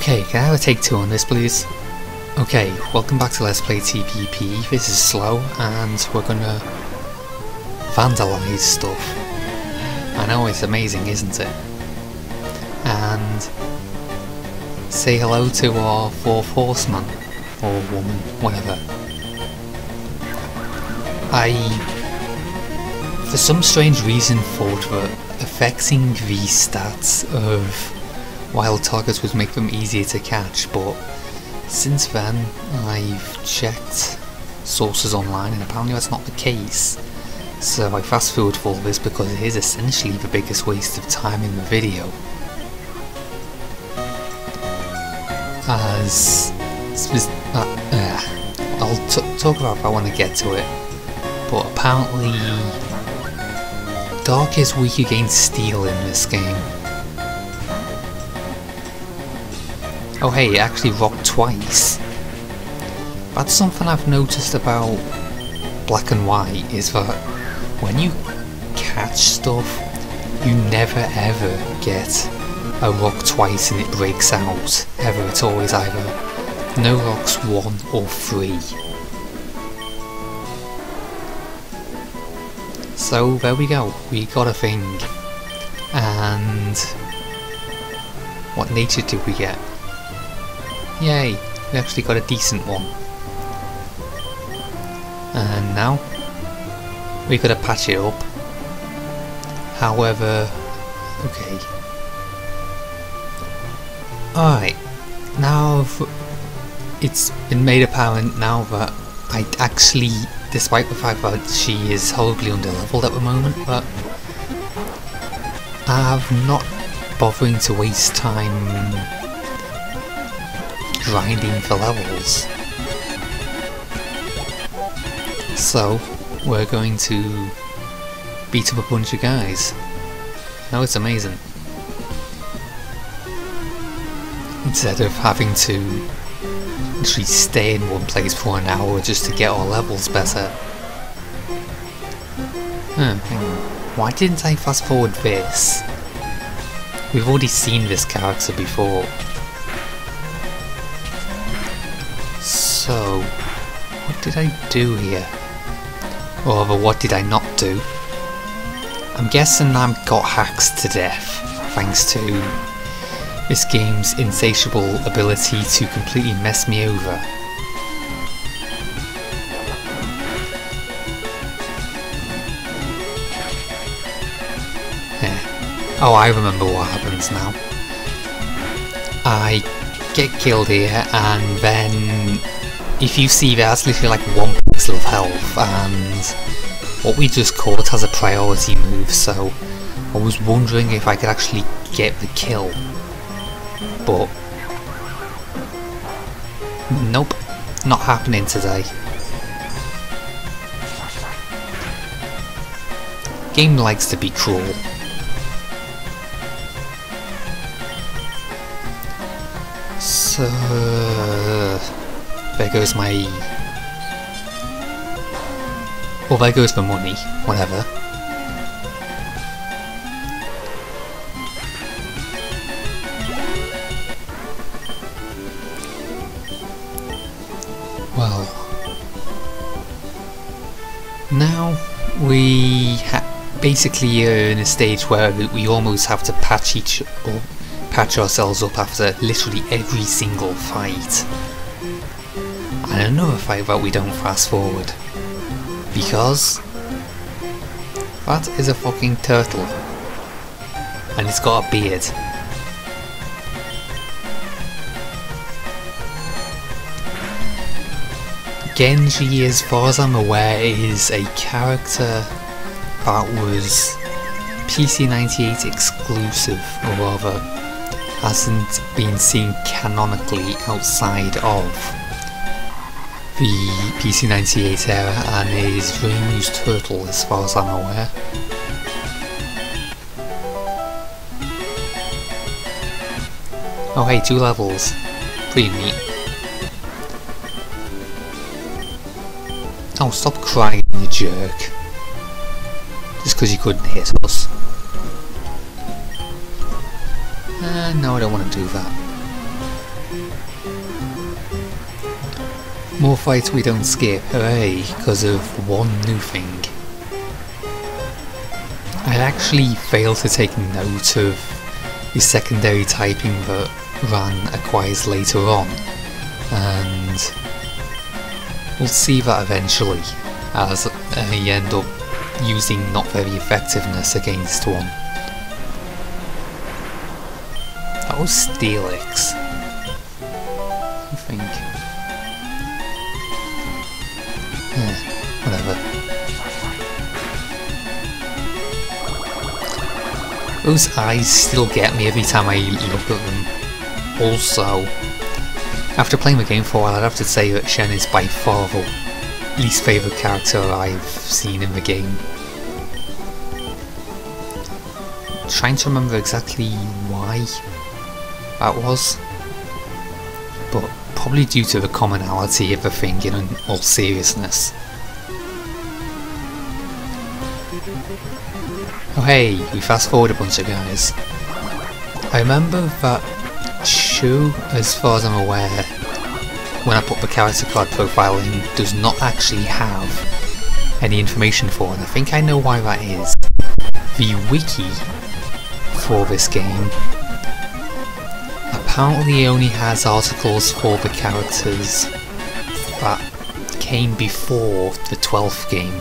Okay, can I have a take 2 on this please? Okay, welcome back to Let's Play TPP. This is Slow and we're gonna vandalise stuff. I know, it's amazing, isn't it? And say hello to our 4th horseman, or woman, whatever. I, for some strange reason, thought that affecting the stats of wild targets would make them easier to catch, but since then I've checked sources online and apparently that's not the case. So I fast forward for all this because it is essentially the biggest waste of time in the video. As I'll talk about if I want to get to it, but apparently Dark is weak against Steel in this game. Oh hey, it actually rocked twice. That's something I've noticed about Black and White, is that when you catch stuff, you never ever get a rock twice and it breaks out, ever. It's always either no rocks 1 or 3. So there we go, we got a thing. And what nature did we get? Yay, we actually got a decent one. And now we gotta patch it up. However, okay. Alright, now it's been made apparent now that I actually, despite the fact that she is horribly underleveled at the moment, but I'm not bothering to waste time grinding for levels. So we're going to beat up a bunch of guys. Now it's amazing. Instead of having to actually stay in one place for an hour just to get our levels better. Hang on. Why didn't I fast forward this? We've already seen this character before. So, what did I do here? Or rather, what did I not do? I'm guessing I got hacked to death, thanks to this game's insatiable ability to completely mess me over. Oh, I remember what happens now. I get killed here, and then if you see, that's literally like 1 pixel of health, and what we just caught has a priority move, so I was wondering if I could actually get the kill, but nope, not happening today. Game likes to be cruel. So there goes my... well, there goes the money, whatever. Well, now we basically are in a stage where we almost have to patch ourselves up after literally every single fight. And another fight that we don't fast forward, because that is a fucking turtle and it's got a beard. Genji, as far as I'm aware, is a character that was PC98 exclusive, or rather hasn't been seen canonically outside of the PC98 era, and is Reimu's turtle as far as I'm aware. Oh hey, 2 levels. Pretty neat. Oh, stop crying, you jerk. Just because you couldn't hit us. No, I don't want to do that. More fights we don't skip, hooray, because of one new thing. I actually failed to take note of the secondary typing that Ran acquires later on, and we'll see that eventually, as I end up using not very effectiveness against one. That was Steelix, I think. Whatever. Those eyes still get me every time I look at them. Also, after playing the game for a while, I'd have to say that Shen is by far the least favourite character I've seen in the game. I'm trying to remember exactly why that was, but probably due to the commonality of the thing in all seriousness. Oh hey, we fast forward a bunch of guys. I remember that Shu, as far as I'm aware, when I put the character card profile in, does not actually have any information for it, and I think I know why that is. The wiki for this game apparently only has articles for the characters that came before the 12th game.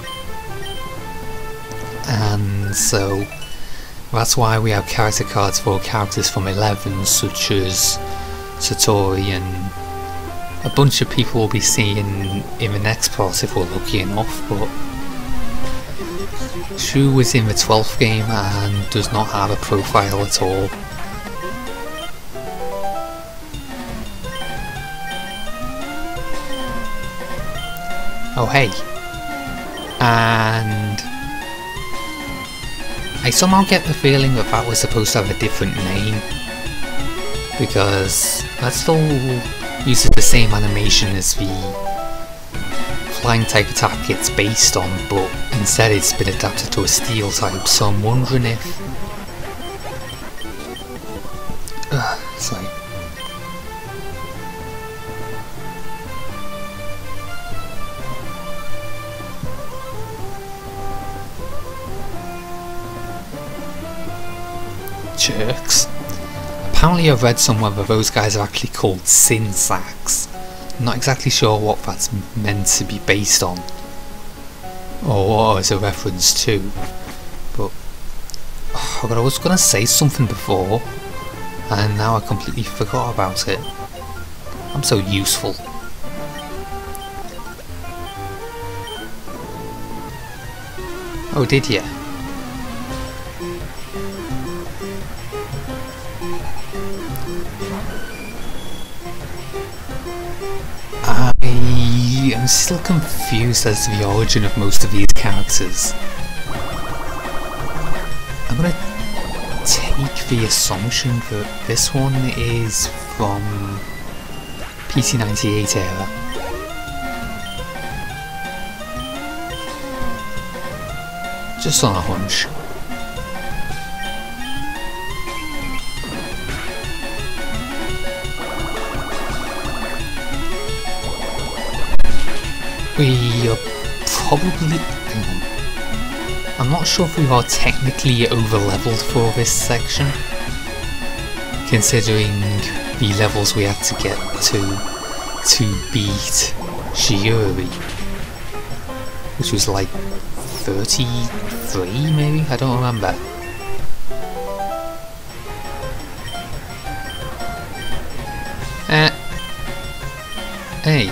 And so that's why we have character cards for characters from 11, such as Satori, and a bunch of people will be seeing in the next part if we're lucky enough, but Shu was in the 12th game and does not have a profile at all. Oh hey, and I somehow get the feeling that that was supposed to have a different name, because that still uses the same animation as the flying type attack it's based on, but instead it's been adapted to a steel type, so I'm wondering if... sorry. Jerks. Apparently I've read somewhere that those guys are actually called Sin-Sacs. I'm not exactly sure what that's meant to be based on, or as a reference to, but oh god, I was gonna say something before and now I completely forgot about it. I'm so useful. Oh, did ya? I'm still confused as to the origin of most of these characters. I'm gonna take the assumption that this one is from PC98 era. Just on a hunch. We are probably... I'm not sure if we are technically over-leveled for this section, considering the levels we had to get to beat Shiori, which was like 33 maybe? I don't remember. Hey.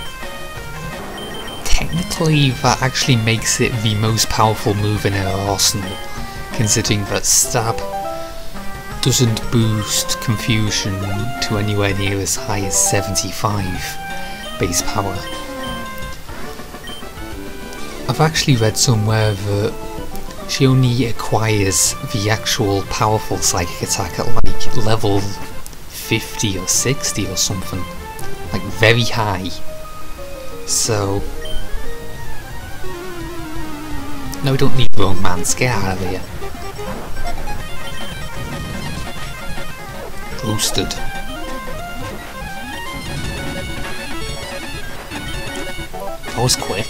Technically, that actually makes it the most powerful move in our arsenal, considering that Stab doesn't boost Confusion to anywhere near as high as 75 base power. I've actually read somewhere that she only acquires the actual powerful psychic attack at like level 50 or 60 or something, like very high. So no, we don't need romance, get out of here. Roasted. That was quick.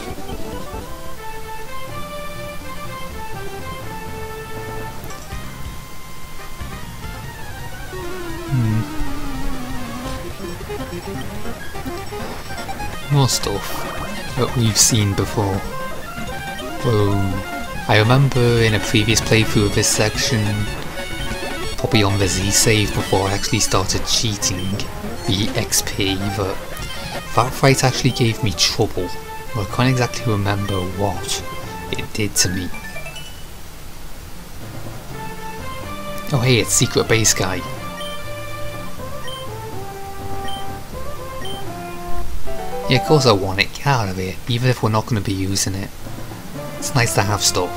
More stuff that we've seen before. Whoa. I remember in a previous playthrough of this section, probably on the Z save before I actually started cheating the XP, that fight actually gave me trouble. I can't exactly remember what it did to me. Oh hey, it's Secret Base Guy. Yeah, of course I want it. Get out of here, even if we're not going to be using it. It's nice to have stuff.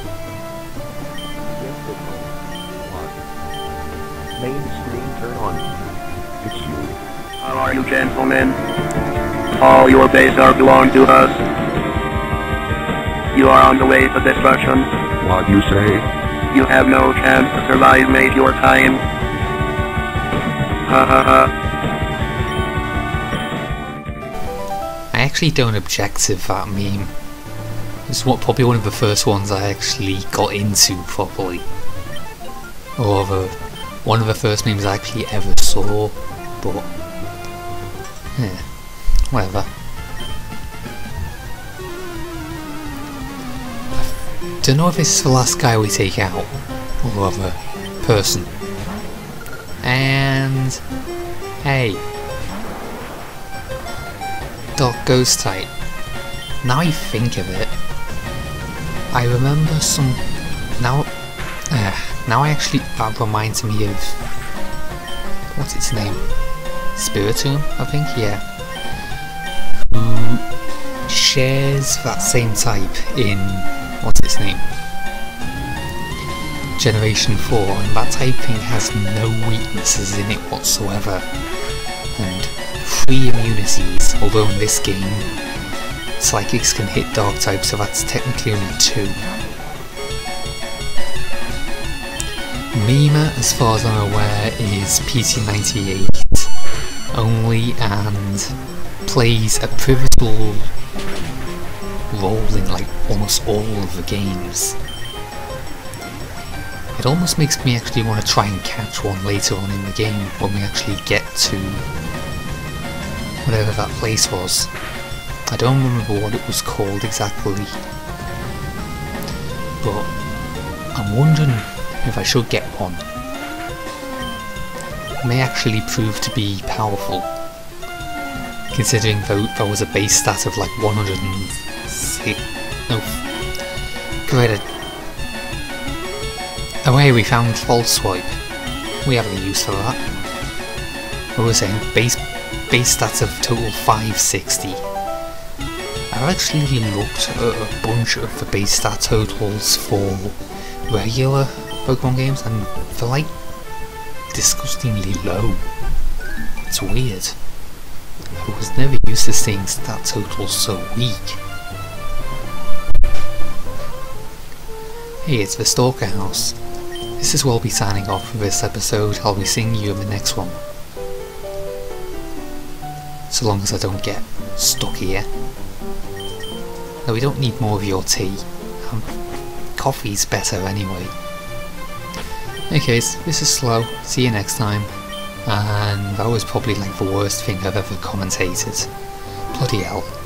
Main screen turn on. It's you. How are you, gentlemen? All your base are belong to us. You are on the way to destruction. What you say? You have no chance to survive, mate, your time. Ha ha ha. I actually don't object to that meme. It's probably one of the first ones I actually got into properly. Or one of the first memes I actually ever saw, but yeah, whatever. I don't know if this is the last guy we take out, or other person. And hey, Dark Ghost type. Now I think of it, I remember some. Now I actually, that reminds me of, what's its name? Spiritomb, I think, yeah. Who shares that same type in, what's its name? Generation 4, and that typing has no weaknesses in it whatsoever. And 3 immunities, although in this game, psychics can hit dark types, so that's technically only 2. Mima, as far as I'm aware, is PT98 only and plays a pivotal role in like almost all of the games. It almost makes me actually want to try and catch one later on in the game when we actually get to whatever that place was. I don't remember what it was called exactly, but I'm wondering if I should get one. It may actually prove to be powerful, considering that was a base stat of like 106. No, greater. Oh hey, we found False Swipe. We have a use for that. What was saying? Base stats of total 560. I've actually looked at a bunch of the base stat totals for regular Pokemon games and they're like disgustingly low. It's weird. I was never used to seeing stat totals so weak. Hey, it's the Stalker House. This is where I'll be signing off for this episode. I'll be seeing you in the next one. So long as I don't get stuck here. No, we don't need more of your tea. Coffee's better anyway. Anyways, this is Slow. See you next time. And that was probably like the worst thing I've ever commentated. Bloody hell.